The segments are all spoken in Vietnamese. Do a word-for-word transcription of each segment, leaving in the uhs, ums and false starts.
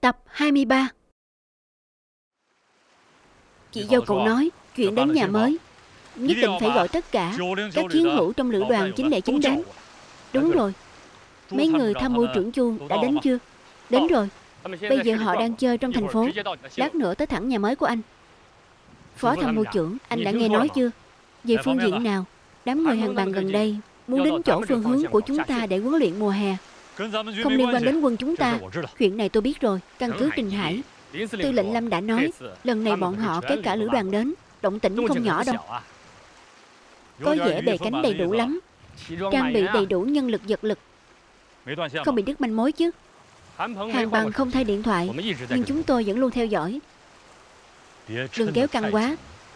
Tập hai mươi ba. Chị dâu cậu nói chuyện đến nhà mới nhất định phải gọi tất cả các chiến hữu trong lữ đoàn chín không chín đến. Đúng rồi. Mấy người tham mưu trưởng Chu đã đến chưa? Đến rồi. Bây giờ họ đang chơi trong thành phố. Lát nữa tới thẳng nhà mới của anh. Phó tham mưu trưởng, anh đã nghe nói chưa? Về phương diện nào, đám người hàng bàn gần đây muốn đến chỗ phương hướng của chúng ta để huấn luyện mùa hè. Không liên quan đến quân chúng ta. Chuyện này tôi biết rồi. Căn cứ Trình Hải, Tư lệnh Lâm đã nói lần này bọn họ kéo cả lữ đoàn đến. Động tĩnh không nhỏ đâu. Có vẻ bè cánh đầy đủ lắm, trang bị đầy đủ nhân lực vật lực. Không bị đứt manh mối chứ? Hàng bằng không thay điện thoại, nhưng chúng tôi vẫn luôn theo dõi. Đừng kéo căng quá.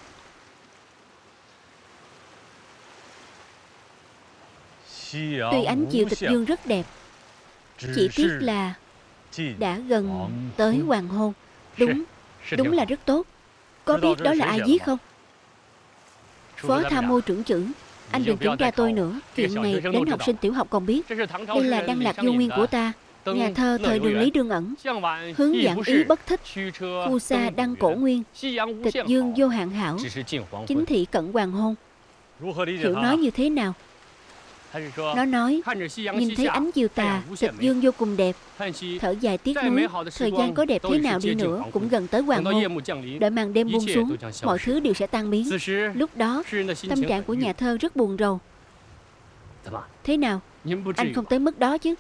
Tuy ánh chiều tịch dương rất đẹp, chỉ tiếc là đã gần tới hoàng hôn. Đúng, đúng là rất tốt. Có biết đó là ai giết không? Phó tham mưu trưởng trưởng, anh đừng kiểm tra tôi nữa. Chuyện này đến học sinh tiểu học còn biết. Đây là Đăng Lạc Du Nguyên của ta, nhà thơ thời Đường Lý Đương Ẩn. Hướng giảng ý bất thích, phu sa đăng cổ nguyên, tịch dương vô hạn hảo, chính thị cận hoàng hôn. Hiểu nói như thế nào? Nó nói nhìn thấy ánh chiều tà, tịch dương vô cùng đẹp, thở dài tiếc nuối. Thời gian có đẹp thế nào đi nữa cũng gần tới hoàng hôn. Đợi màn đêm buông xuống, mọi thứ đều sẽ tan biến. Lúc đó tâm trạng của nhà thơ rất buồn rầu. Thế nào, anh không tới mức đó chứ?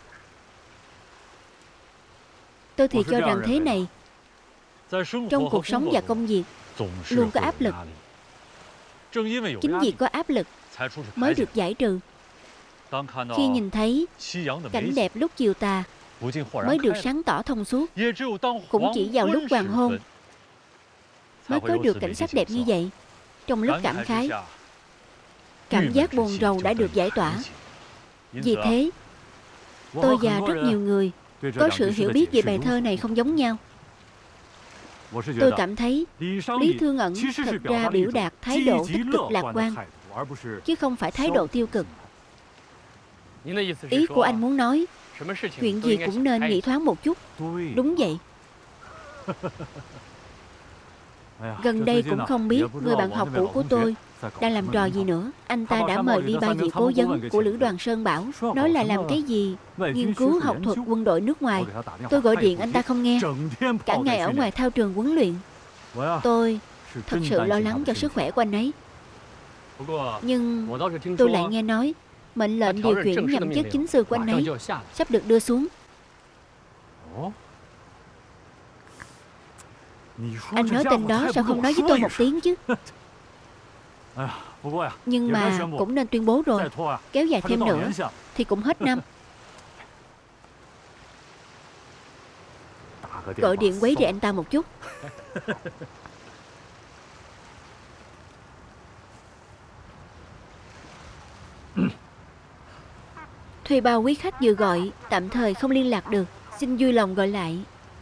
Tôi thì cho rằng thế này, trong cuộc sống và công việc luôn có áp lực. Chính vì có áp lực mới được giải trừ. Khi nhìn thấy cảnh đẹp lúc chiều tà mới được sáng tỏ thông suốt. Cũng chỉ vào lúc hoàng hôn mới có được cảnh sắc đẹp như vậy. Trong lúc cảm khái, cảm giác buồn rầu đã được giải tỏa. Vì thế tôi và rất nhiều người có sự hiểu biết về bài thơ này không giống nhau. Tôi cảm thấy Lý Thương Ẩn thật ra biểu đạt thái độ tích cực lạc quan, chứ không phải thái độ tiêu cực. Ý của anh muốn nói chuyện gì cũng nên nghĩ thoáng một chút. Đúng vậy. Gần đây cũng không biết người bạn học cũ của tôi đang làm trò gì nữa. Anh ta đã mời đi ba vị cố vấn của lữ đoàn Sơn Bảo, nói là làm cái gì nghiên cứu học thuật quân đội nước ngoài. Tôi gọi điện anh ta không nghe, cả ngày ở ngoài thao trường huấn luyện. Tôi thật sự lo lắng cho sức khỏe của anh ấy. Nhưng tôi lại nghe nói mệnh lệnh điều chuyển nhậm chức chính sư của anh ấy sắp được đưa xuống. Anh nói tên đó sao không nói với tôi một tiếng chứ? Nhưng mà cũng nên tuyên bố rồi. Kéo dài thêm nữa thì cũng hết năm. Gọi điện quấy rầy anh ta một chút. Thuê bao quý khách vừa gọi tạm thời không liên lạc được, xin vui lòng gọi lại.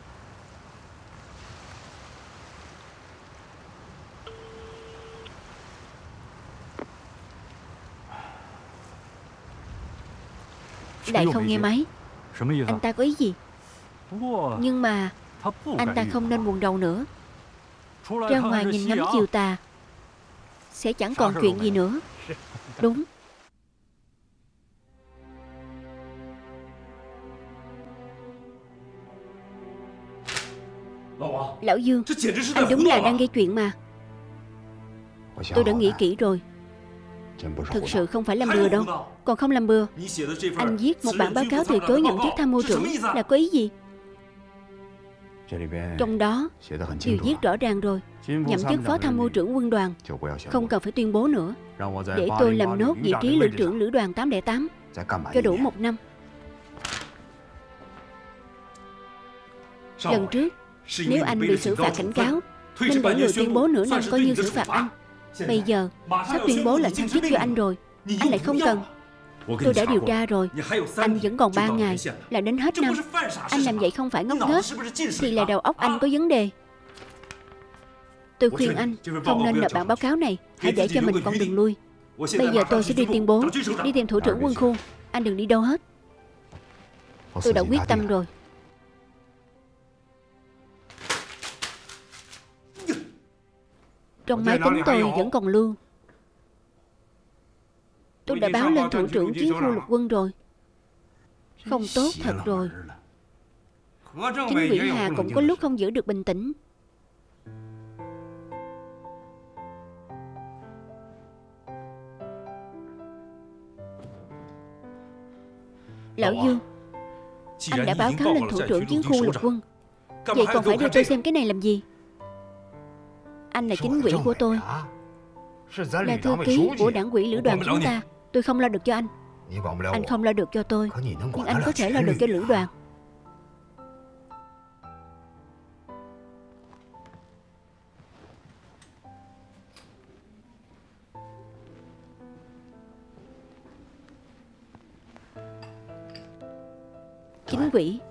Lại không nghe máy. Anh ta có ý gì? Nhưng mà anh ta không nên buồn rầu nữa. Ra ngoài nhìn ngắm chiều tà sẽ chẳng còn chuyện gì nữa. Đúng. Lão Dương, anh đúng là đang gây chuyện mà. Tôi đã nghĩ kỹ rồi. Thực sự không phải làm bừa đâu. Còn không làm bừa. Anh viết một bản báo cáo từ chối nhậm chức tham mưu trưởng là có ý gì? Trong đó đều viết rõ ràng rồi. Nhậm chức phó tham mưu trưởng quân đoàn không cần phải tuyên bố nữa. Để tôi làm nốt vị trí lữ trưởng lữ đoàn tám không tám cho đủ một năm. Lần trước nếu anh bị xử phạt cảnh cáo nên để người tuyên bố nửa năm coi như xử phạt anh. Bây giờ sắp tuyên bố lệnh thăng chức cho anh rồi, anh lại không cần. Tôi đã điều tra rồi, anh vẫn còn ba ngày là đến hết năm. Anh làm vậy không phải ngốc nghếch thì là đầu óc anh có vấn đề. Tôi khuyên anh không nên nộp bản báo cáo này, hãy để cho mình con đường lui. Bây giờ tôi sẽ đi tuyên bố, đi tìm thủ trưởng quân khu. Anh đừng đi đâu hết. Tôi đã quyết tâm rồi. Trong máy tính tôi vẫn còn lưu. Tôi đã báo lên thủ trưởng chiến khu lục quân rồi. Không tốt thật rồi. Chính ủy Hà cũng có lúc không giữ được bình tĩnh. Lão Dương, anh đã báo cáo lên thủ trưởng chiến khu lục quân, vậy còn phải đưa tôi xem cái này làm gì? Anh là chính ủy của tôi, là thư ký của đảng ủy lữ đoàn chúng ta. Tôi không lo được cho anh. Anh không lo được cho tôi, nhưng anh có thể lo được cho lữ đoàn. Chính ủy.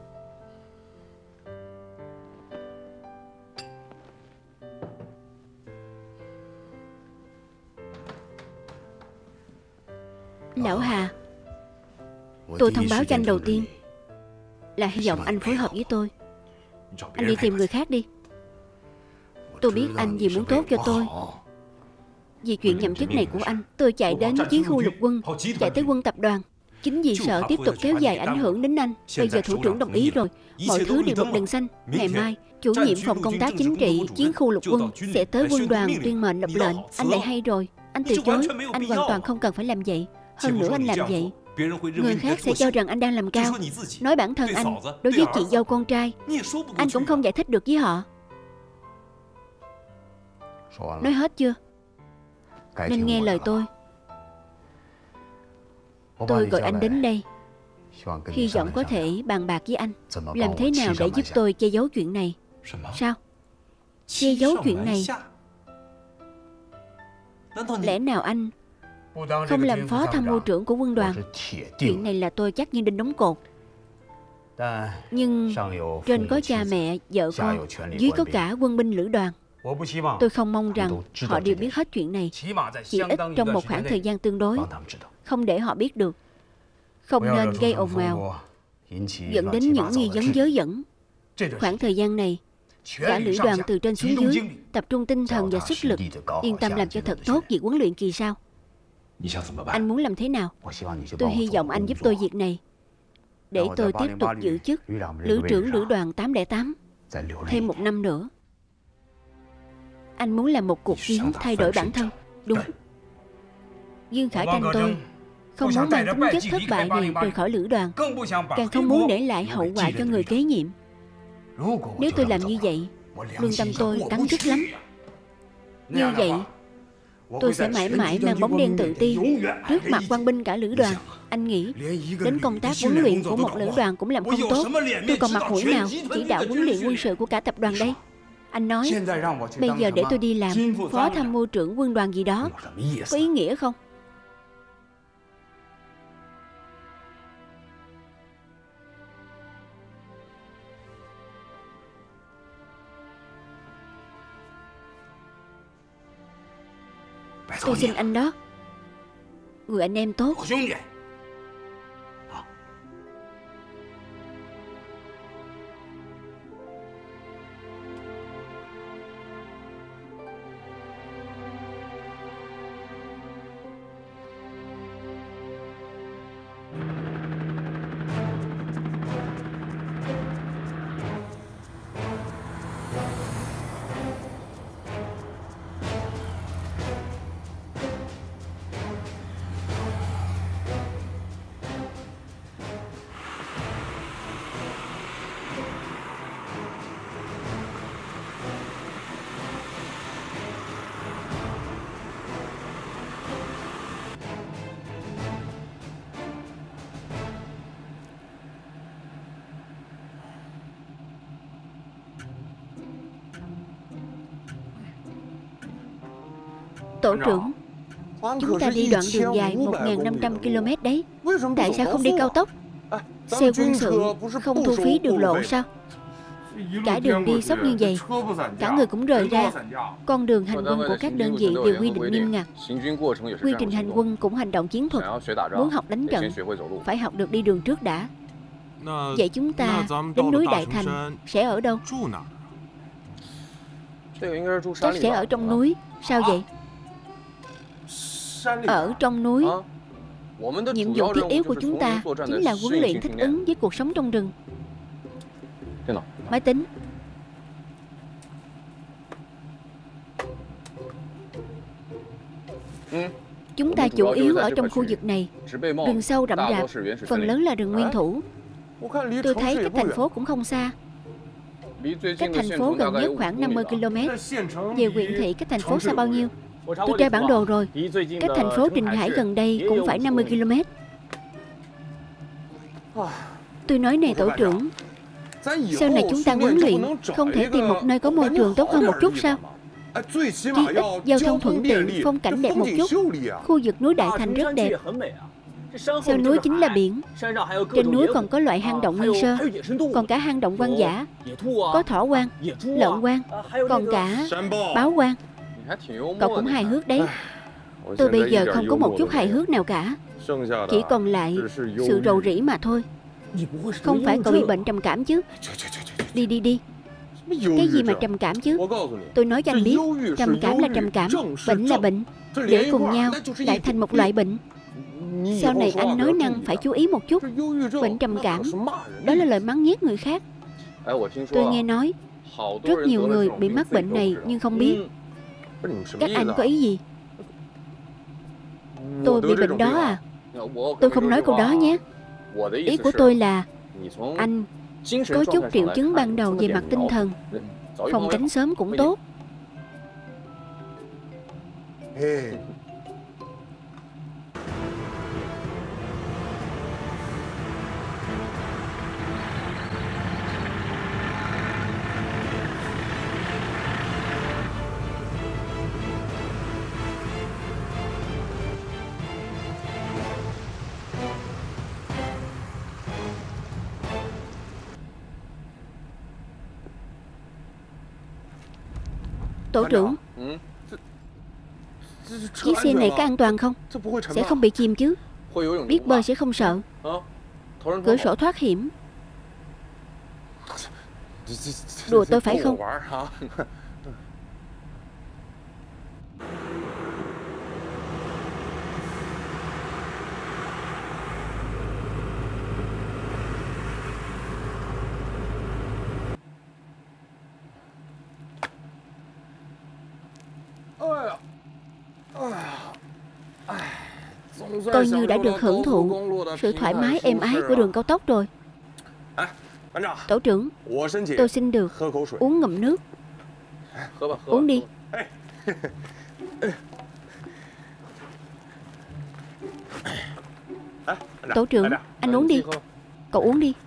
Lão Hà, tôi thông báo cho anh đầu tiên là hy vọng anh phối hợp với tôi. Anh đi tìm người khác đi. Tôi biết anh vì muốn tốt cho tôi. Vì chuyện nhậm chức này của anh, tôi chạy đến chiến khu lục quân, chạy tới quân tập đoàn. Chính vì sợ tiếp tục kéo dài ảnh hưởng đến anh. Bây giờ thủ trưởng đồng ý rồi, mọi thứ đều bật đèn xanh. Ngày mai, chủ nhiệm phòng công tác chính trị chiến khu lục quân sẽ tới quân đoàn tuyên mệnh đọc lệnh. Anh lại hay rồi. Anh từ chối. Anh hoàn toàn không cần phải làm vậy. Hơn nữa anh làm vậy, người khác sẽ cho rằng anh đang làm cao, nói bản thân anh đối với chị dâu con trai. Anh cũng không giải thích được với họ. Nói hết chưa? Nên nghe lời tôi. Tôi gọi anh đến đây, hy vọng có thể bàn bạc với anh làm thế nào để giúp tôi che giấu chuyện này. Sao? Che giấu chuyện này? Lẽ nào anh không làm phó tham mưu trưởng của quân đoàn? Chuyện này là tôi chắc như đinh đóng cột. Nhưng trên có cha mẹ, vợ con, dưới có cả quân binh lữ đoàn. Tôi không mong rằng họ đều biết hết chuyện này. Chỉ ít trong một khoảng thời gian tương đối, không để họ biết được. Không nên gây ồn ào, dẫn đến những nghi vấn dớ dẫn. Khoảng thời gian này, cả lữ đoàn từ trên xuống dưới tập trung tinh thần và sức lực, yên tâm làm cho thật tốt việc huấn luyện kỳ sau. Anh muốn làm thế nào? Tôi hy vọng anh giúp tôi việc này, để tôi tiếp tục giữ chức lữ trưởng lữ đoàn tám không tám thêm một năm nữa. Anh muốn làm một cuộc chiến thay đổi bản thân. Đúng. Dương Khải Tranh tôi không muốn mang tính chất thất bại này rời khỏi lữ đoàn, càng không muốn để lại hậu quả cho người kế nhiệm. Nếu tôi làm như vậy, lương tâm tôi cắn rứt lắm. Như vậy, tôi sẽ mãi mãi mang bóng đen tự ti trước mặt quan binh cả lữ đoàn. Anh nghĩ đến công tác huấn luyện của một lữ đoàn cũng làm không tốt, tôi còn mặt mũi nào chỉ đạo huấn luyện quân sự của cả tập đoàn đây? Anh nói bây giờ để tôi đi làm phó tham mưu trưởng quân đoàn gì đó, có ý nghĩa không? Tôi xin anh đó, người anh em tốt. Tổ trưởng, chúng ta đi đoạn đường dài một nghìn năm trăm ki lô mét đấy. Tại sao không đi cao tốc? Xe quân sự không thu phí đường lộ sao? Cả đường đi sóc như vậy, cả người cũng rời ra. Con đường hành quân của các đơn vị đều quy định nghiêm ngặt. Quy trình hành quân cũng hành động chiến thuật. Muốn học đánh trận, phải học được đi đường trước đã. Vậy chúng ta đến núi Đại Thành sẽ ở đâu? Chắc sẽ ở trong núi. Sao vậy? Ở trong núi. Nhiệm vụ thiết yếu của chúng ta chính là huấn luyện thích ứng với cuộc sống trong rừng. Máy tính. Chúng ta chủ yếu ở trong khu vực này. Rừng sâu rậm rạp, phần lớn là rừng nguyên thủ. Tôi thấy cách thành phố cũng không xa. Cách thành phố gần nhất khoảng năm mươi ki lô mét. Về huyện thị cách thành phố xa bao nhiêu? Tôi tra bản đồ rồi. Cách thành phố Trình Hải gần đây cũng phải năm mươi ki lô mét. Tôi nói này tổ trưởng, sau này chúng ta huấn luyện không thể tìm một nơi có môi trường tốt hơn một chút sao? Chí ít giao thông thuận tiện, phong cảnh đẹp một chút. Khu vực núi Đại Thành rất đẹp. Sau núi chính là biển. Trên núi còn có loại hang động nguyên sơ, còn cả hang động hoang dã. Có thỏ hoang, lợn hoang, còn cả báo hoang. Cậu cũng hài hước đấy. Tôi bây giờ không có một chút hài hước nào cả. Chỉ còn lại sự rầu rĩ mà thôi. Không phải cậu bị bệnh trầm cảm chứ? Đi đi đi. Cái gì mà trầm cảm chứ? Tôi nói cho anh biết, trầm cảm là trầm cảm, bệnh là bệnh. Để cùng nhau lại thành một loại bệnh. Sau này anh nói năng phải chú ý một chút. Bệnh trầm cảm, đó là lời mắng nhiếc người khác. Tôi nghe nói rất nhiều người bị mắc bệnh này nhưng không biết. Các anh có ý gì? Tôi bị bệnh đó à? Tôi không nói câu đó nhé. Ý của tôi là anh có chút triệu chứng ban đầu về mặt tinh thần, phòng tránh sớm cũng tốt. Tổ trưởng, chiếc xe này có an toàn không? Sẽ không bị chìm chứ? Biết bơi sẽ không sợ. Cửa sổ thoát hiểm. Đùa tôi phải không? Coi như đã được hưởng thụ sự thoải mái êm ái của đường cao tốc rồi. Tổ trưởng, tôi xin được uống ngụm nước. Uống đi. Tổ trưởng, anh uống đi. Cậu uống đi.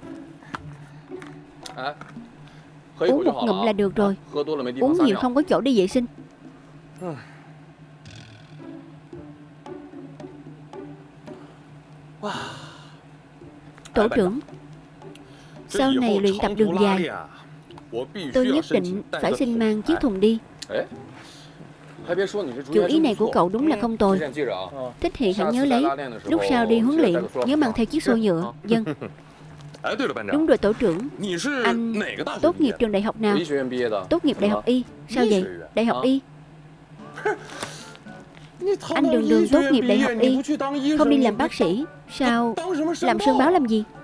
Uống một ngụm là được rồi. Uống nhiều không có chỗ đi vệ sinh. Tổ trưởng, sau này luyện tập đường dài, tôi nhất định phải xin mang chiếc thùng đi. Chủ ý này của cậu đúng là không tồi. Thích thì hãy nhớ lấy. Lúc sau đi huấn luyện nhớ mang theo chiếc xô nhựa. Vâng. Đúng rồi tổ trưởng. Anh tốt nghiệp trường đại học nào? Tốt nghiệp đại học Y. Sao vậy? Đại học Y. Anh đường đường tốt nghiệp đại học Y, không đi làm bác sĩ, sao làm sơn báo làm gì?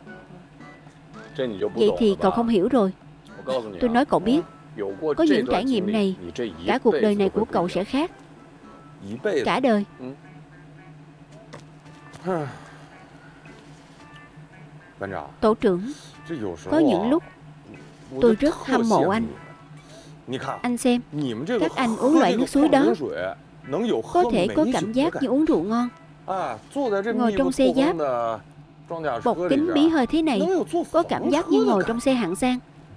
Vậy thì cậu không hiểu rồi. Tôi nói cậu biết, có những trải nghiệm này, cả cuộc đời này của cậu sẽ khác. Cả đời. Tổ trưởng, có những lúc tôi rất hâm mộ anh. Anh xem, các anh uống loại nước suối đó có thể có cảm giác như uống rượu ngon. Ngồi trong xe giáp, bọc kính bí hơi thế này, có cảm giác như ngồi trong xe hạng sang.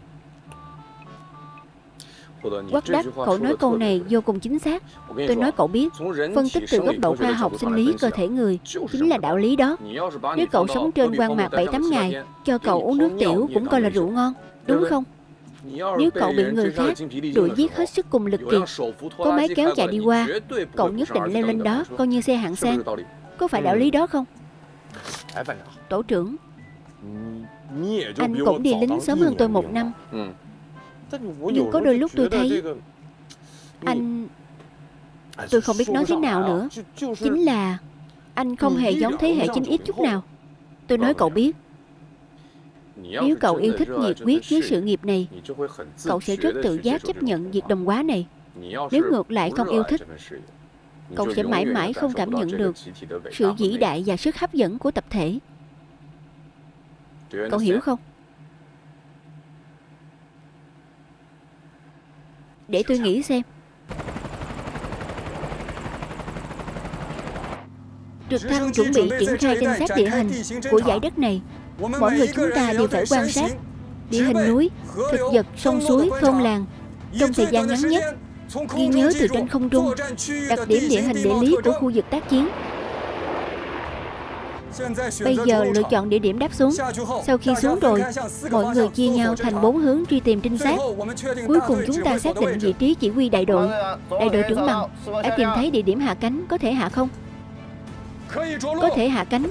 Quắc Đắc, cậu nói câu này vô cùng chính xác. Tôi nói cậu biết, phân tích từ góc độ khoa học sinh lý cơ thể người chính là đạo lý đó. Nếu cậu sống trên hoang mạc bảy tám ngày, cho cậu uống nước tiểu cũng coi là rượu ngon, đúng không? Nếu cậu bị người khác đuổi giết hết sức cùng lực kiệt, có máy kéo chạy đi qua, cậu nhất định leo lên đó coi như xe hạng sang. Có phải đạo lý đó không? Tổ trưởng, anh cũng đi lính sớm hơn tôi một năm. Nhưng có đôi lúc tôi thấy Anh... Tôi không biết nói thế nào nữa. Chính là anh không hề giống thế hệ chín ích chút nào. Tôi nói cậu biết, nếu cậu yêu thích nhiệt huyết với sự nghiệp này, cậu sẽ rất tự giác chấp nhận việc đồng hóa này. Nếu ngược lại không yêu thích, cậu sẽ mãi mãi không cảm nhận được sự vĩ đại và sức hấp dẫn của tập thể. Cậu hiểu không? Để tôi nghĩ xem. Trực thăng chuẩn bị triển khai trinh sát địa hình của dải đất này. Mỗi người chúng ta đều phải quan sát địa hình núi, thực vật, sông suối, thôn làng trong thời gian ngắn nhất, ghi nhớ từ trên không trung đặc điểm địa hình địa lý của khu vực tác chiến. Bây giờ lựa chọn địa điểm đáp xuống. Sau khi xuống rồi, mọi người chia nhau thành bốn hướng truy tìm trinh sát. Cuối cùng chúng ta xác định vị trí chỉ huy đại đội. Đại đội trưởng Bằng đã tìm thấy địa điểm hạ cánh. Có thể hạ không? Có thể hạ cánh.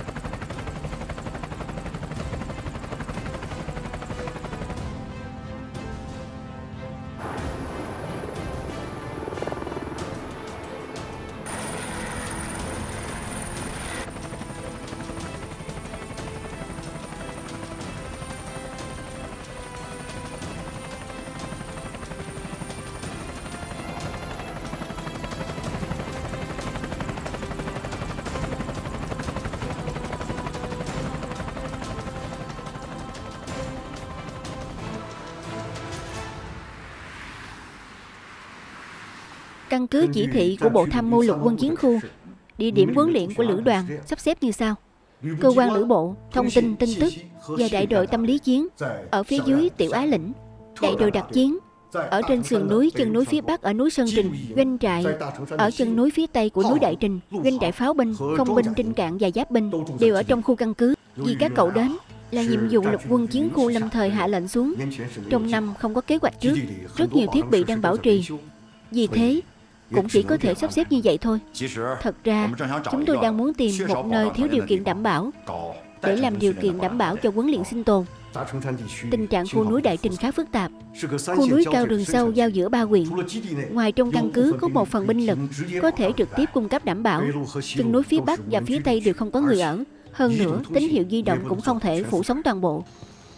Căn cứ chỉ thị của Bộ Tham mưu Lục quân chiến khu, địa điểm huấn luyện của lữ đoàn sắp xếp như sau. Cơ quan lữ bộ, thông tin, tin tức và đại đội tâm lý chiến ở phía dưới Tiểu Á Lĩnh. Đại đội đặc chiến ở trên sườn núi chân núi phía bắc ở núi Sơn Trình. Doanh trại ở chân núi phía tây của núi Đại Trình. Doanh trại pháo binh, không binh, trinh cạn và giáp binh đều ở trong khu căn cứ. Vì các cậu đến là nhiệm vụ Lục quân chiến khu lâm thời hạ lệnh xuống. Trong năm không có kế hoạch trước, rất nhiều thiết bị đang bảo trì. Vì thế cũng chỉ có thể sắp xếp như vậy thôi. Thật ra chúng tôi đang muốn tìm một nơi thiếu điều kiện đảm bảo để làm điều kiện đảm bảo cho huấn luyện sinh tồn. Tình trạng khu núi Đại Trình khá phức tạp. Khu núi cao rừng sâu giao giữa ba huyện. Ngoài trong căn cứ có một phần binh lực có thể trực tiếp cung cấp đảm bảo. Chân núi phía bắc và phía tây đều không có người ở. Hơn nữa tín hiệu di động cũng không thể phủ sóng toàn bộ.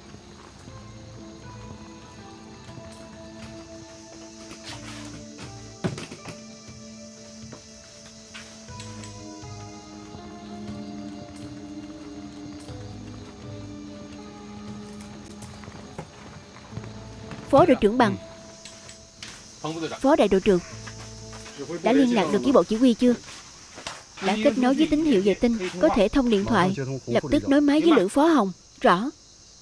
Phó đội trưởng Bằng, Phó đại đội trưởng, đã liên lạc được với bộ chỉ huy chưa? Đã kết nối với tín hiệu vệ tinh, có thể thông điện thoại. Lập tức nối máy với Lữ Phó Hồng. Rõ.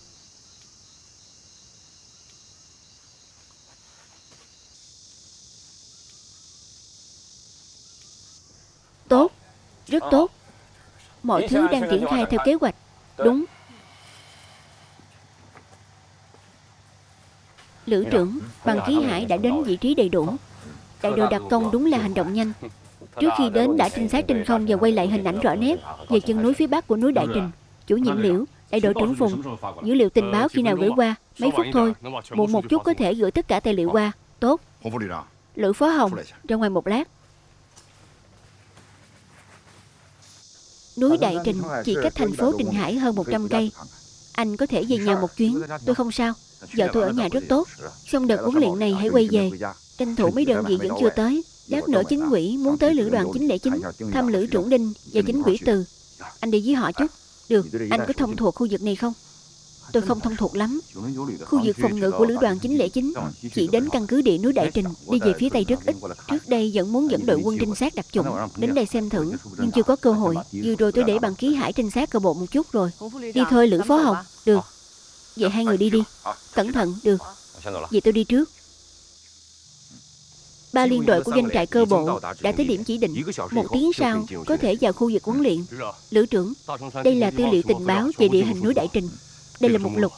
Tốt, rất tốt. Mọi thứ đang triển khai theo kế hoạch. Đúng. Lữ trưởng, Bằng Ký Hải đã đến vị trí đầy đủ. Đại đội đặc công đúng là hành động nhanh. Trước khi đến đã trinh sát trên không và quay lại hình ảnh rõ nét về chân núi phía bắc của núi Đại Trình. Chủ nhiệm Liễu, đại đội trưởng Phùng, dữ liệu tình báo khi nào gửi qua? Mấy phút thôi. Muộn một chút có thể gửi tất cả tài liệu qua. Tốt. Lữ Phó Hồng, ra ngoài một lát. Núi Đại Trình chỉ cách thành phố Trình Hải hơn một trăm cây. Anh có thể về nhà một chuyến. Tôi không sao. Vợ tôi ở nhà rất tốt. Xong đợt huấn luyện này hãy quay về. Tranh thủ mấy đơn vị vẫn chưa tới. Lát nữa chính ủy muốn tới lữ đoàn chín không chín thăm Lữ trưởng Đinh và chính ủy Từ. Anh đi với họ chút. Được, anh có thông thuộc khu vực này không? Tôi không thông thuộc lắm. Khu vực phòng ngự của lữ đoàn chín không chín chỉ đến căn cứ địa núi Đại Trình, đi về phía tây rất ít. Trước đây vẫn muốn dẫn đội quân trinh sát đặc chủng đến đây xem thử, nhưng chưa có cơ hội. Vừa rồi tôi để Bằng Ký Hải trinh sát cơ bộ một chút rồi. Đi thôi Lữ Phó Hồng. Được. Vậy hai người đi đi. Cẩn thận. Được. Vậy tôi đi trước. Ba liên đội của doanh trại cơ bộ đã tới điểm chỉ định. Một tiếng sau có thể vào khu vực huấn luyện. Lữ trưởng, đây là tư liệu tình báo về địa hình núi Đại Trình. Đây là mục lục.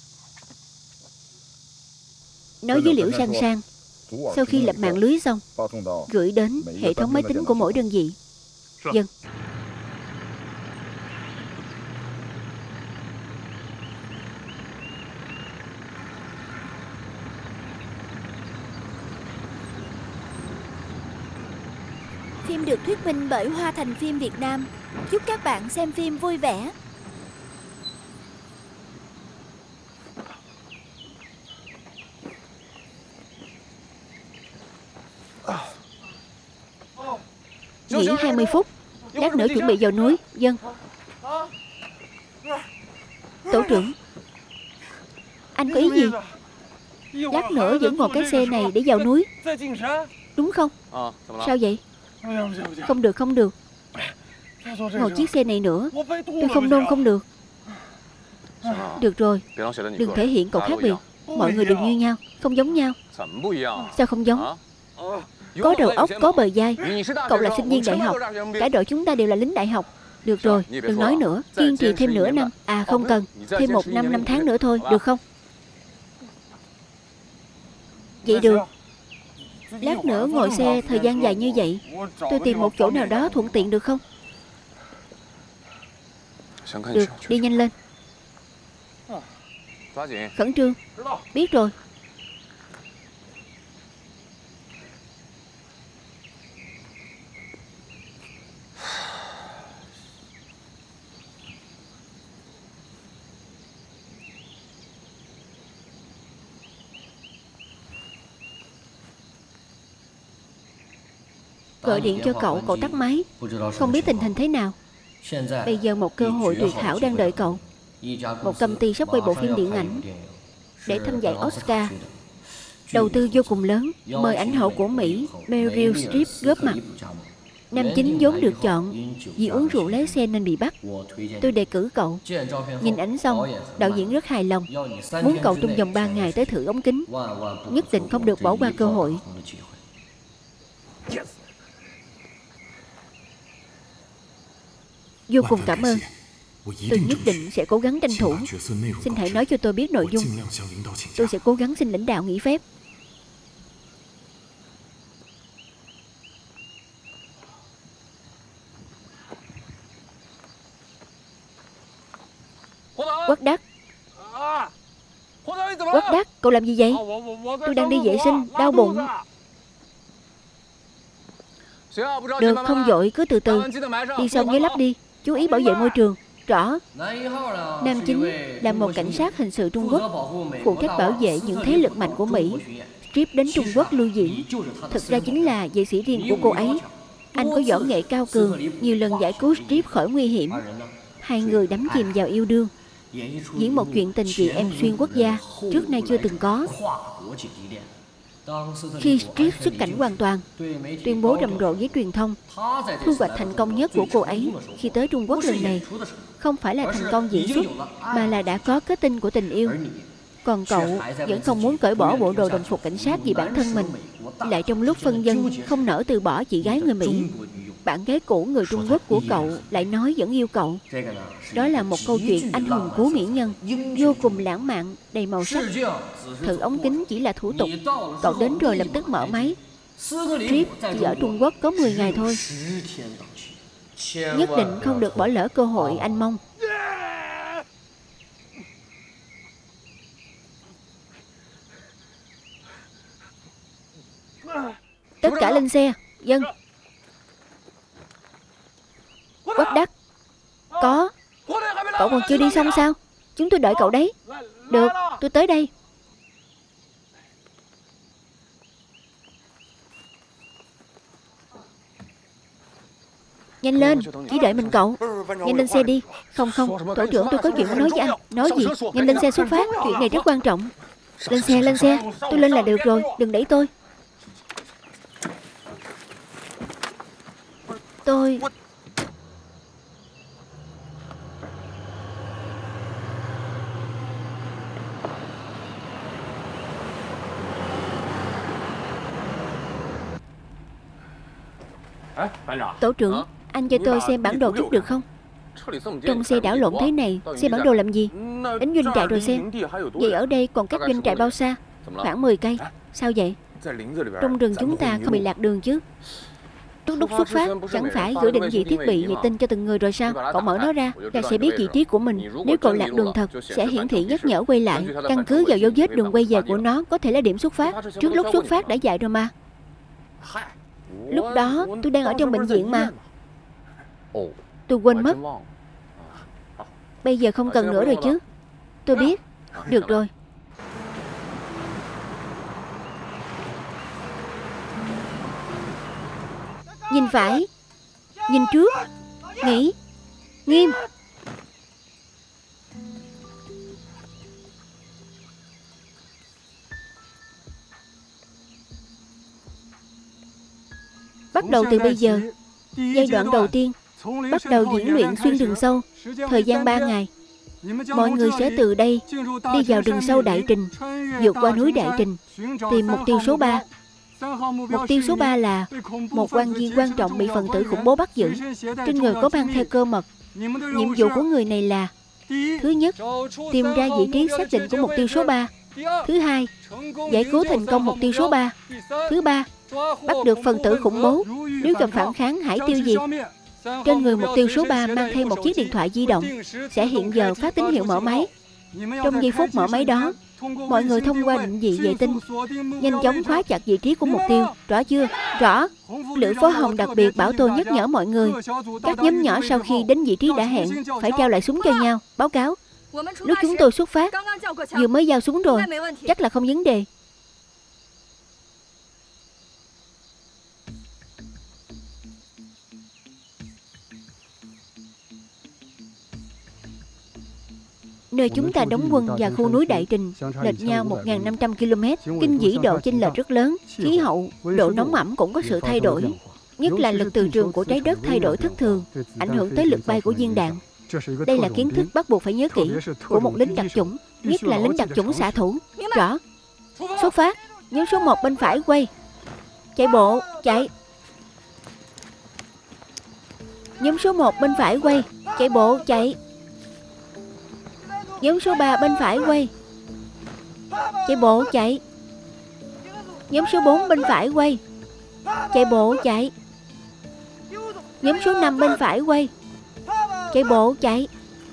Nói với Liễu Sang Sang, sau khi lập mạng lưới xong, gửi đến hệ thống máy tính của mỗi đơn vị. Vâng. Phim được thuyết minh bởi Hoa Thành Phim Việt Nam. Chúc các bạn xem phim vui vẻ. Nghỉ hai mươi phút. Lát nữa chuẩn bị vào núi. Dân. Tổ trưởng, anh có ý gì? Lát nữa dẫn một cái xe này để vào núi, đúng không? Sao vậy? Không được, không được. Ngồi chiếc xe này nữa, tôi không nôn không được. Được rồi, đừng thể hiện cậu khác biệt. Mọi người đều như nhau, không giống nhau. Sao không giống? Có đầu óc, có bờ vai. Cậu là sinh viên đại học, cả đội chúng ta đều là lính đại học. Được rồi, đừng nói nữa. Kiên trì thêm nửa năm. À không cần, thêm một năm năm tháng nữa thôi, được không? Vậy được. Lát nữa ngồi xe thời gian dài như vậy, tôi tìm một chỗ nào đó thuận tiện được không? Được, đi nhanh lên. Khẩn trương. Biết rồi. Gọi điện cho cậu, cậu tắt máy. Không biết tình hình thế nào. Bây giờ một cơ hội tuyệt hảo đang đợi cậu. Một công ty sắp quay bộ phim điện ảnh để thăm giải Oscar. Đầu tư vô cùng lớn, mời ảnh hậu của Mỹ Meryl Streep góp mặt. Nam chính vốn được chọn vì uống rượu lái xe nên bị bắt. Tôi đề cử cậu. Nhìn ảnh xong, đạo diễn rất hài lòng, muốn cậu trong vòng ba ngày tới thử ống kính. Nhất định không được bỏ qua cơ hội. Vô cùng cảm ơn. Tôi nhất định sẽ cố gắng tranh thủ. Xin hãy nói cho tôi biết nội dung. Tôi sẽ cố gắng xin lãnh đạo nghỉ phép. Quách Đắc. Quách Đắc, cậu làm gì vậy? Tôi đang đi vệ sinh, đau bụng. Được, không vội, cứ từ từ. Đi xong nhớ lắp đi. Chú ý bảo vệ môi trường. Rõ. Nam chính là một cảnh sát hình sự Trung Quốc, phụ trách bảo vệ những thế lực mạnh của Mỹ. Strip đến Trung Quốc lưu diễn, thực ra chính là vệ sĩ riêng của cô ấy. Anh có võ nghệ cao cường, nhiều lần giải cứu Strip khỏi nguy hiểm. Hai người đắm chìm vào yêu đương, diễn một chuyện tình chị em xuyên quốc gia, trước nay chưa từng có. Khi Strip xuất cảnh hoàn toàn, tuyên bố rầm rộ với truyền thông, thu hoạch thành công nhất của cô ấy khi tới Trung Quốc lần này không phải là thành công diễn xuất, mà là đã có kết tinh của tình yêu. Còn cậu vẫn không muốn cởi bỏ bộ đồ đồng phục cảnh sát vì bản thân mình, lại trong lúc phân vân không nỡ từ bỏ chị gái người Mỹ. Bạn gái cũ người Trung Quốc của cậu lại nói vẫn yêu cậu. Đó là một câu chuyện anh hùng cứu mỹ nhân, vô cùng lãng mạn, đầy màu sắc. Thử ống kính chỉ là thủ tục. Cậu đến rồi lập tức mở máy. Strip chỉ ở Trung Quốc có mười ngày thôi. Nhất định không được bỏ lỡ cơ hội, anh mong. Tất cả lên xe. Dân. Quách Đắc. Có. Cậu còn chưa đi xong sao? Chúng tôi đợi cậu đấy. Được, tôi tới đây. Nhanh lên, chỉ đợi mình cậu. Nhanh lên xe đi. Không không, tổ trưởng tôi có chuyện muốn nói với anh. Nói gì? Nhanh lên xe xuất phát, chuyện này rất quan trọng. Lên xe, lên xe. Tôi lên là được rồi, đừng đẩy tôi. Tôi... Tổ trưởng, anh cho tôi xem bản đồ chút được không? Trong xe đảo lộn thế này, xem bản đồ làm gì? Đến doanh trại rồi xem. Vậy ở đây còn cách doanh trại bao xa? Khoảng mười cây. Sao vậy? Trong rừng chúng ta không bị lạc đường chứ? Trước lúc xuất phát, chẳng phải gửi định vị thiết bị vệ tinh cho từng người rồi sao? Cậu mở nó ra, ta sẽ biết vị trí của mình. Nếu cậu lạc đường thật, sẽ hiển thị nhắc nhở quay lại. Căn cứ vào dấu vết đường quay về của nó có thể là điểm xuất phát. Trước lúc xuất phát đã dạy rồi mà. Lúc đó tôi đang ở trong bệnh viện mà. Tôi quên mất. Bây giờ không cần nữa rồi chứ? Tôi biết. Được rồi. Nhìn phải, nhìn trước, nghĩ, nghiêm. Bắt đầu từ bây giờ, giai đoạn đầu tiên, bắt đầu diễn luyện xuyên rừng sâu, thời gian ba ngày. Mọi người sẽ từ đây đi vào rừng sâu Đại Trình, vượt qua núi Đại Trình, tìm mục tiêu số ba. Mục tiêu số ba là một quan viên quan trọng bị phần tử khủng bố bắt giữ. Trên người có mang theo cơ mật. Nhiệm vụ của người này là: thứ nhất, tìm ra vị trí xác định của mục tiêu số ba. Thứ hai, giải cứu thành công mục tiêu số ba. Thứ ba, bắt được phần tử khủng bố. Nếu gặp phản kháng, hãy tiêu diệt. Trên người mục tiêu số ba mang theo một chiếc điện thoại di động, sẽ hiện giờ phát tín hiệu mở máy. Trong giây phút mở máy đó, mọi người thông qua định vị vệ tinh nhanh chóng khóa chặt vị trí của mục tiêu. Rõ chưa? Rõ. Lữ Phó Hồng đặc biệt bảo tôi nhắc nhở mọi người, các nhóm nhỏ sau khi đến vị trí đã hẹn phải trao lại súng cho nhau. Báo cáo, lúc chúng tôi xuất phát vừa mới giao súng rồi, chắc là không vấn đề. Nơi chúng ta đóng quân và khu núi Đại Trình lệch nhau một nghìn năm trăm ki lô mét, kinh vĩ độ chênh lệch rất lớn, khí hậu, độ nóng ẩm cũng có sự thay đổi. Nhất là lực từ trường của trái đất thay đổi thất thường, ảnh hưởng tới lực bay của viên đạn. Đây là kiến thức bắt buộc phải nhớ kỹ của một lính đặc chủng, nhất là lính đặc chủng xạ thủ. Rõ. Xuất phát. Nhóm số một bên phải quay. Chạy bộ, chạy. Nhóm số một bên phải quay. Chạy bộ, chạy. Nhóm số ba bên phải quay. Chạy bộ, chạy. Nhóm số bốn bên phải quay. Chạy bộ, chạy. Nhóm số năm bên phải quay. Chạy bộ, chạy.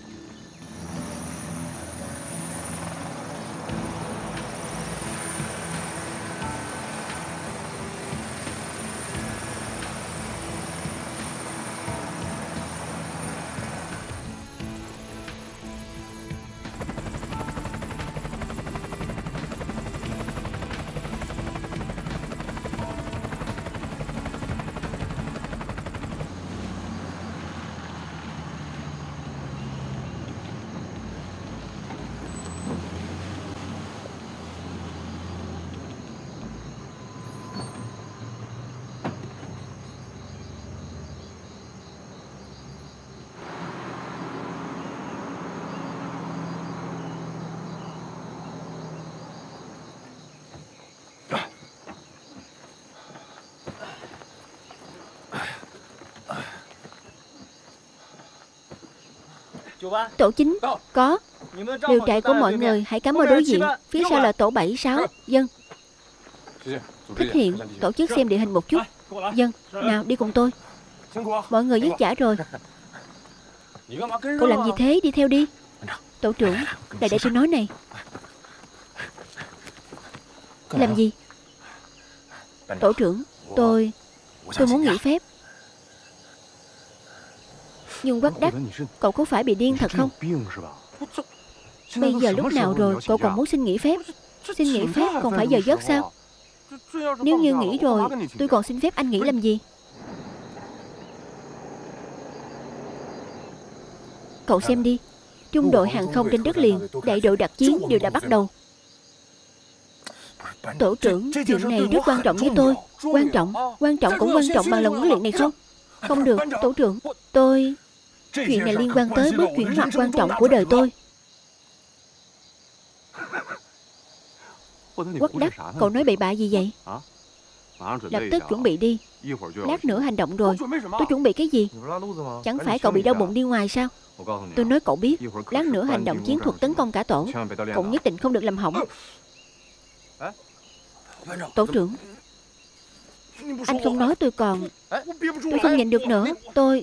Tổ chín. Có. Liều trại của mọi người hãy cắm ở đối diện. Phía sau là tổ bảy sáu. Dân. Thích Hiện, tổ chức xem địa hình một chút. Dân. Nào đi cùng tôi. Mọi người vất vả rồi. Cậu làm gì thế? Đi theo đi. Tổ trưởng, lại để tôi nói này. Làm gì? Tổ trưởng, tôi Tôi muốn nghỉ phép. Nhưng Quách Đắc, cậu có phải bị điên thật không? Bây giờ lúc nào rồi cậu còn muốn xin nghỉ phép? Xin nghỉ phép còn phải giờ giấc sao? Nếu như nghỉ rồi, tôi còn xin phép anh nghỉ làm gì? Cậu xem đi, trung đội hàng không trên đất liền, đại đội đặc chiến đều đã bắt đầu. Tổ trưởng, chuyện này rất quan trọng với tôi. Quan trọng, quan trọng cũng quan trọng bằng lần huấn luyện này không? Không được, tổ trưởng, tôi... Chuyện này liên quan tới bước chuyển ngoặt quan trọng của đời tôi. Quách Đắc, cậu nói bậy bạ gì vậy? Lập tức chuẩn bị đi. Lát nữa hành động rồi. Tôi chuẩn bị cái gì? Chẳng phải cậu bị đau bụng đi ngoài sao? Tôi nói cậu biết, lát nữa hành động chiến thuật tấn công cả tổ. Cậu nhất định không được làm hỏng. Tổ trưởng, anh không nói tôi còn... Tôi không nhịn được nữa. Tôi...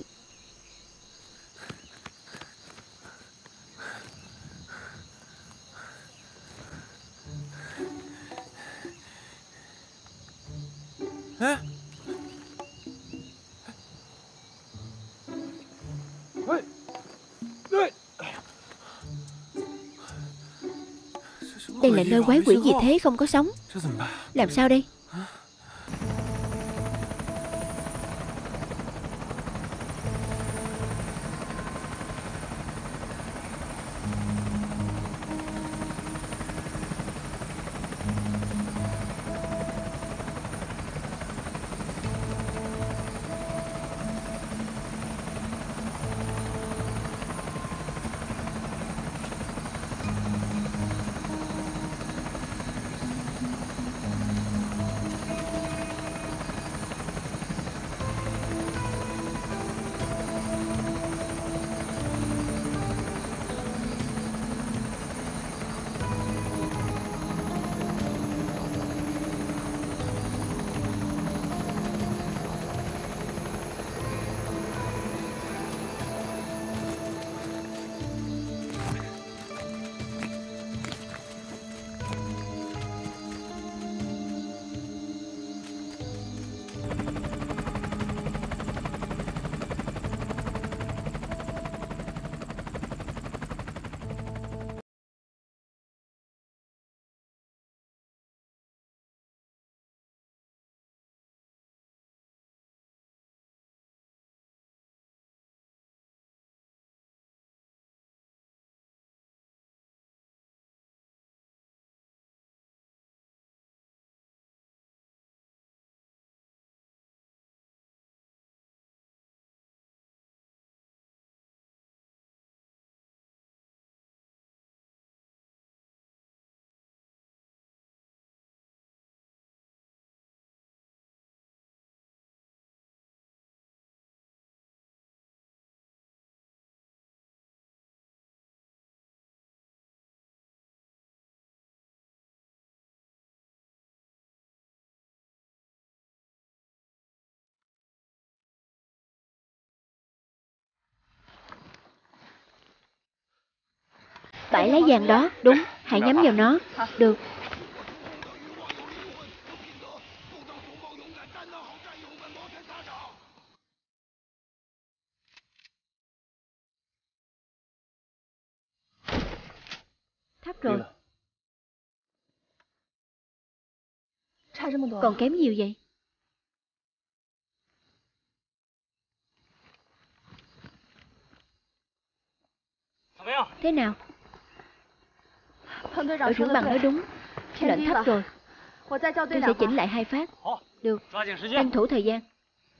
Đây là nơi quái quỷ gì thế, không có sóng. Làm sao đây? Bãi lá vàng đó, đúng, hãy nhắm vào nó. Được. Thấp rồi. Còn kém nhiều vậy? Thế nào? Đội trưởng Bằng nói đúng, lệnh thấp rồi. Tôi sẽ chỉnh lại hai phát. Được, tranh thủ thời gian.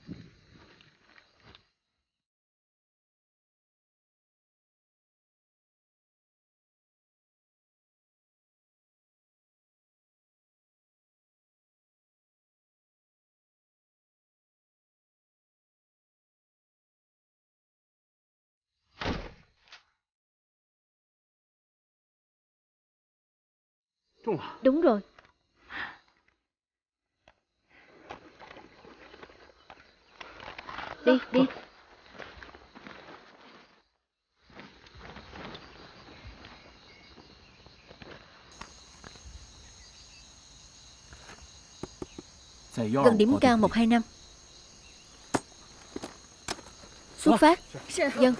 Đúng rồi. Đi, đi. Gần điểm cao một hai năm. Xuất phát. Dân.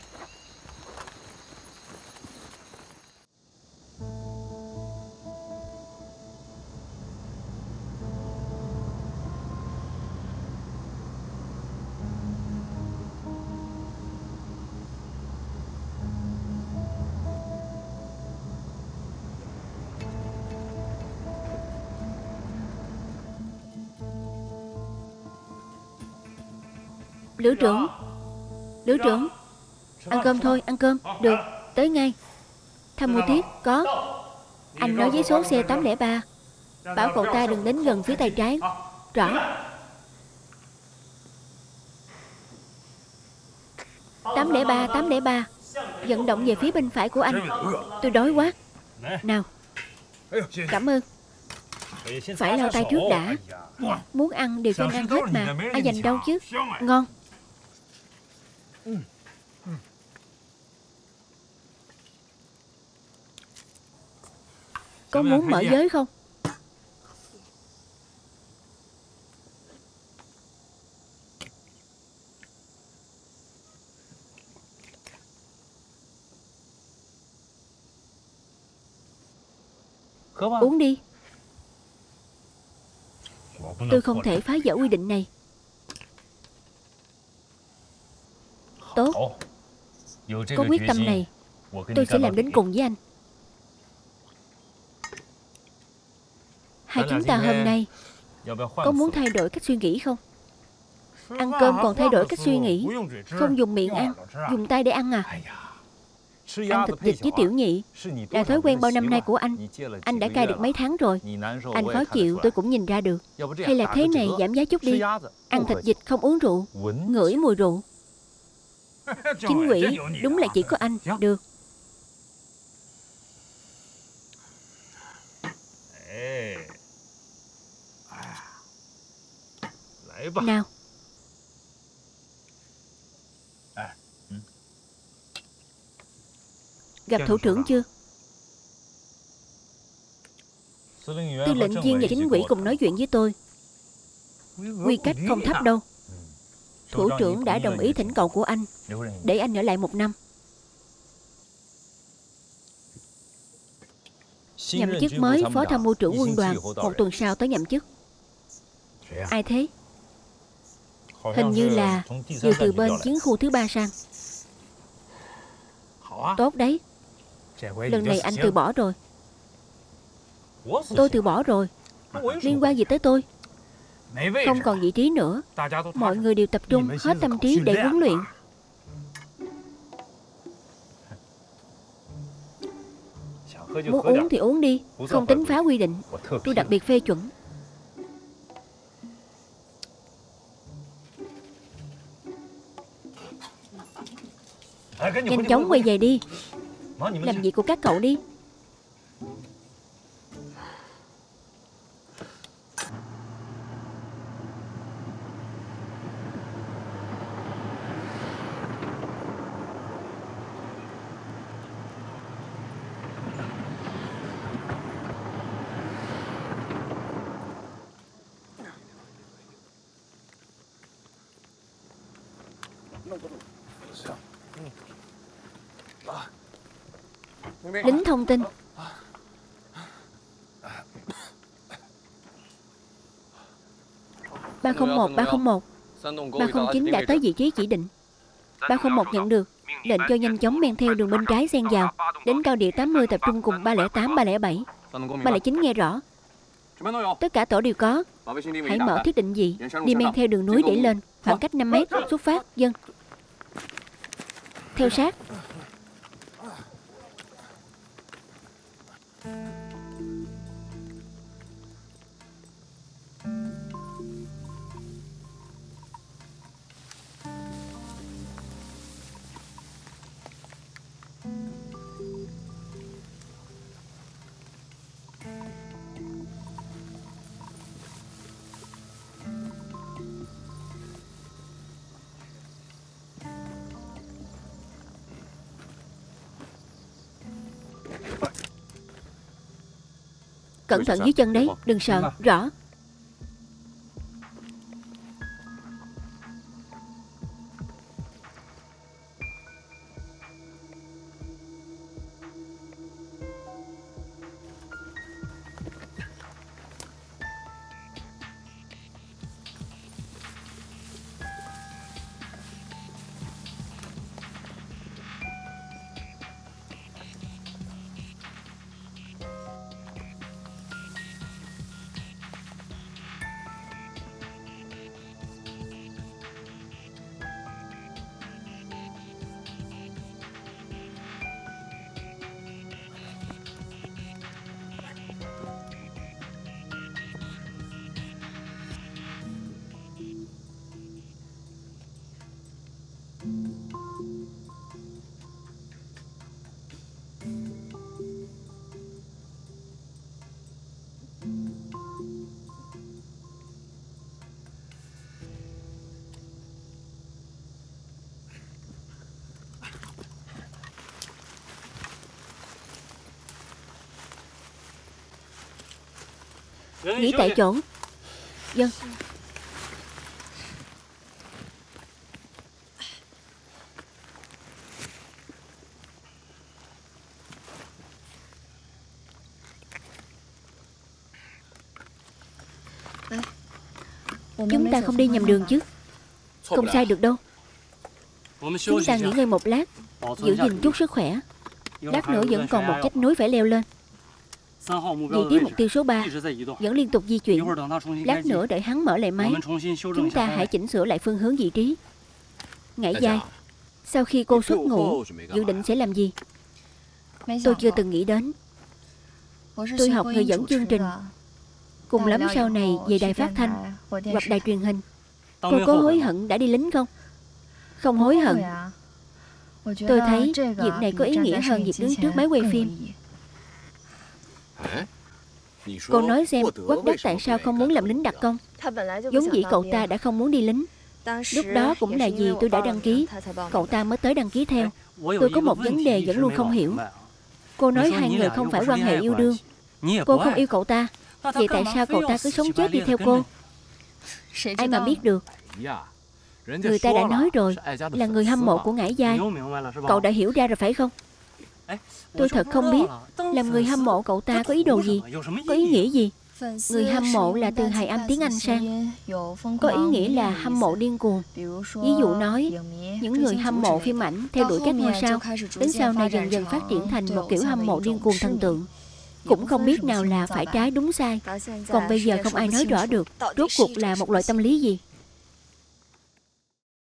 Lữ trưởng. Lữ trưởng. Ăn cơm thôi, ăn cơm. Được, tới ngay. Tham mưu tiếp, có. Anh nói với số xe tám không ba. Bảo cậu ta đừng đến gần phía tay trái. Rõ. tám không ba, tám không ba. Vận động về phía bên phải của anh. Tôi đói quá. Nào. Cảm ơn. Phải lau tay trước đã. Muốn ăn đều cho anh ăn hết mà. Ai dành đâu chứ. Ngon. Có muốn mở giới không? Uống đi. Tôi không thể phá vỡ quy định này. Tốt. Có quyết tâm này, tôi sẽ làm đến cùng với anh. Hai chúng ta hôm nay có muốn thay đổi cách suy nghĩ không? Ăn cơm còn thay đổi cách suy nghĩ. Không dùng miệng ăn, dùng tay để ăn à? Ăn thịt vịt với tiểu nhị là thói quen bao năm nay của anh. Anh đã cai được mấy tháng rồi. Anh khó chịu tôi cũng nhìn ra được. Hay là thế này, giảm giá chút đi. Ăn thịt vịt không uống rượu, ngửi mùi rượu. Chính quỷ, đúng là chỉ có anh. Được. Nào. Gặp thủ trưởng chưa? Tư lệnh viên và chính quỷ cùng nói chuyện với tôi. Quy cách không thấp đâu. Thủ trưởng đã đồng ý thỉnh cầu của anh, để anh ở lại một năm. Nhậm chức mới phó tham mưu trưởng quân đoàn, một tuần sau tới nhậm chức. Ai thế? Hình như là vừa từ bên chiến khu thứ ba sang. Tốt đấy. Lần này anh từ bỏ rồi. Tôi từ bỏ rồi. Liên quan gì tới tôi? Không còn vị trí nữa. Mọi người đều tập trung hết tâm trí để huấn luyện. Muốn uống thì uống đi, không tính phá quy định. Tôi đặc biệt phê chuẩn. Nhanh chóng quay về đi. Làm việc của các cậu đi. Lính thông tin. Ba không một, ba không một. Ba không chín đã tới vị trí chỉ định. Ba không một nhận được. Lệnh cho nhanh chóng men theo đường bên trái xen vào. Đến cao địa tám mươi tập trung cùng ba không tám, ba không bảy. ba không chín nghe rõ. Tất cả tổ đều có. Hãy mở thiết định vị. Đi men theo đường núi để lên. Khoảng cách năm mét. Xuất phát. Dân. Theo sát. Cẩn thận dưới chân đấy, đừng sợ. Rõ. Nghỉ tại chỗ. Dân. Chúng ta không đi nhầm đường chứ? Không sai được đâu. Chúng ta nghỉ ngơi một lát, giữ gìn chút sức khỏe. Lát nữa vẫn còn một vách núi phải leo lên. Vị trí mục tiêu số ba vẫn liên tục di chuyển. Lát nữa đợi hắn mở lại máy, chúng ta hãy chỉnh sửa lại phương hướng vị trí. Ngải Giai, sau khi cô xuất ngũ, dự định sẽ làm gì? Tôi chưa từng nghĩ đến. Tôi học người dẫn chương trình, cùng lắm sau này về đài phát thanh hoặc đài truyền hình. Cô có hối hận đã đi lính không? Không hối hận. Tôi thấy việc này có ý nghĩa hơn việc đứng trước máy quay phim. Cô nói xem Quách Đắc tại sao không muốn làm lính đặc công? Vốn dĩ cậu ta đã không muốn đi lính. Lúc đó cũng là vì tôi đã đăng ký, cậu ta mới tới đăng ký theo. Tôi có một vấn đề vẫn luôn không hiểu. Cô nói hai người không phải quan hệ yêu đương. Cô không yêu cậu ta, vậy tại sao cậu ta cứ sống chết đi theo cô? Ai mà biết được. Người ta đã nói rồi, là người hâm mộ của Ngải Giai. Cậu đã hiểu ra rồi phải không? Tôi thật không biết, làm người hâm mộ cậu ta có ý đồ gì, có ý nghĩa gì. Người hâm mộ là từ hài âm tiếng Anh sang, có ý nghĩa là hâm mộ điên cuồng. Ví dụ nói, những người hâm mộ phim ảnh theo đuổi các ngôi sao, đến sau này dần dần phát triển thành một kiểu hâm mộ điên cuồng thần tượng. Cũng không biết nào là phải trái đúng sai. Còn bây giờ không ai nói rõ được rốt cuộc là một loại tâm lý gì.